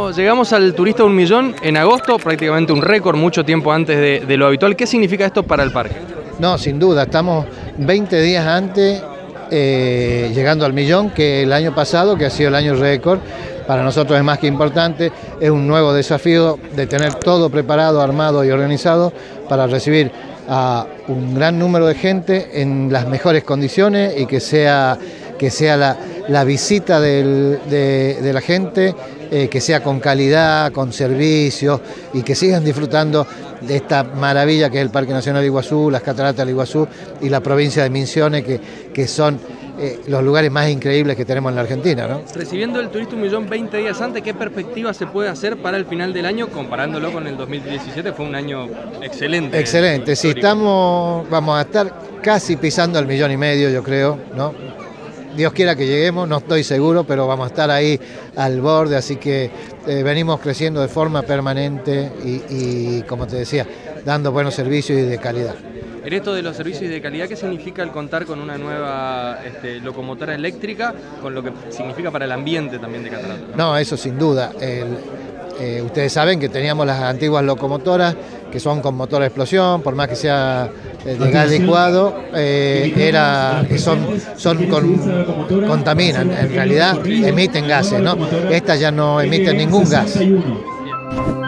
Bueno, llegamos al turista 1 millón en agosto, prácticamente un récord, mucho tiempo antes de lo habitual. ¿Qué significa esto para el parque? No, sin duda, estamos 20 días antes llegando al millón que el año pasado, que ha sido el año récord. Para nosotros es más que importante, es un nuevo desafío de tener todo preparado, armado y organizado para recibir a un gran número de gente en las mejores condiciones y que sea la visita de la gente, que sea con calidad, con servicios y que sigan disfrutando de esta maravilla que es el Parque Nacional de Iguazú, las Cataratas del Iguazú y la provincia de Misiones, que son los lugares más increíbles que tenemos en la Argentina, ¿no? Recibiendo el turista 1 millón 20 días antes, ¿qué perspectiva se puede hacer para el final del año comparándolo con el 2017? Fue un año excelente. Excelente, sí, vamos a estar casi pisando el 1,5 millones, yo creo, ¿no? Dios quiera que lleguemos, no estoy seguro, pero vamos a estar ahí al borde, así que venimos creciendo de forma permanente y, como te decía, dando buenos servicios y de calidad. En esto de los servicios de calidad, ¿qué significa el contar con una nueva locomotora eléctrica, con lo que significa para el ambiente también de Cataratas? No, eso sin duda. Ustedes saben que teníamos las antiguas locomotoras que son con motor a explosión, por más que sea de gas licuado, contaminan, en realidad emiten gases, ¿no? Estas ya no emiten ningún gas.